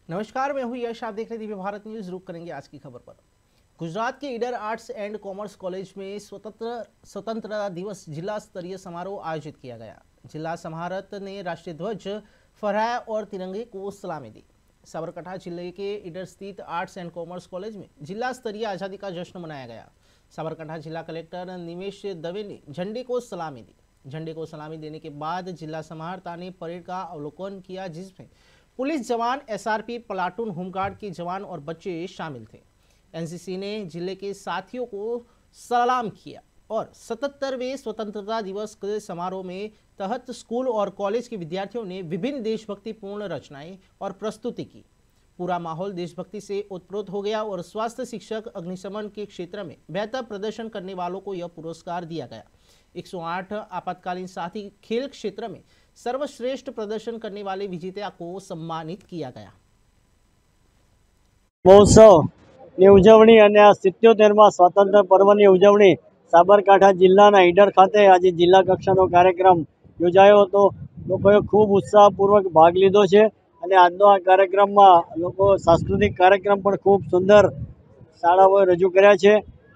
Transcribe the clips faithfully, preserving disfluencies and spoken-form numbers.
नमस्कार, मैं हूं यश। आप देख रहे हैं दिव्य भारत न्यूज। रुक करेंगे आज की खबर पर। गुजरात के Idar arts and commerce college में स्वतंत्र स्वतंत्रता दिवस जिला स्तरीय समारोह आयोजित किया गया। जिला समाहर्त ने राष्ट्रीय ध्वज फहराया और तिरंगे को सलामी दी। साबरकांठा जिले के ईडर स्थित आर्ट्स एंड कॉमर्स कॉलेज में जिला स्तरीय आज़ादी का जश्न मनाया गया। साबरकांठा जिला कलेक्टर निमेश दवे ने झंडे को सलामी दी। झंडे को सलामी देने के बाद जिला समाहर्ता ने परेड का अवलोकन किया, जिसमें पुलिस जवान, एसआरपी, प्लाटून, होमगार्ड के जवान और बच्चे शामिल थे। एनसीसी ने जिले के साथियों को सलाम किया और सतहत्तरवें स्वतंत्रता दिवस के समारोह में तहत स्कूल और कॉलेज के विद्यार्थियों ने विभिन्न देशभक्तिपूर्ण रचनाएं और प्रस्तुति की। पूरा माहौल देशभक्ति से ओतप्रोत हो गया और स्वास्थ्य, शिक्षक, अग्निशमन के क्षेत्र में बेहतर प्रदर्शन करने वालों को यह पुरस्कार दिया गया। एक सौ आठ आपातकालीन साथी खेल क्षेत्र में सर्वश्रेष्ठ प्रदर्शन करने वाले विजेता को सम्मानित किया गया। महोत्सवની ઉજવણી અને આ સિત્યોતેરમાં સ્વાતંત્ર્ય પર્વની ઉજવણી સાબરકાંઠા જિલ્લાના ઈડર ખાતે આજે જિલ્લા કક્ષાનો કાર્યક્રમ યોજાયો હતો। લોકોએ ખૂબ ઉત્સાહપૂર્વક ભાગ લીધો છે અને આજનો આ કાર્યક્રમમાં લોકો સાંસ્કૃતિક કાર્યક્રમ પણ ખૂબ સુંદર શાળાઓએ રજૂ કર્યા છે।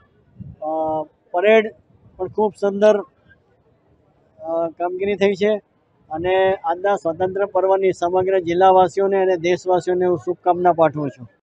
પરેડ પણ ખૂબ સુંદર કામગીરી થઈ છે અને આજના સ્વતંત્ર પર્વની સમગ્ર જિલ્લાવાસીઓને અને દેશવાસીઓને હું શુભકામના પાઠવું છું।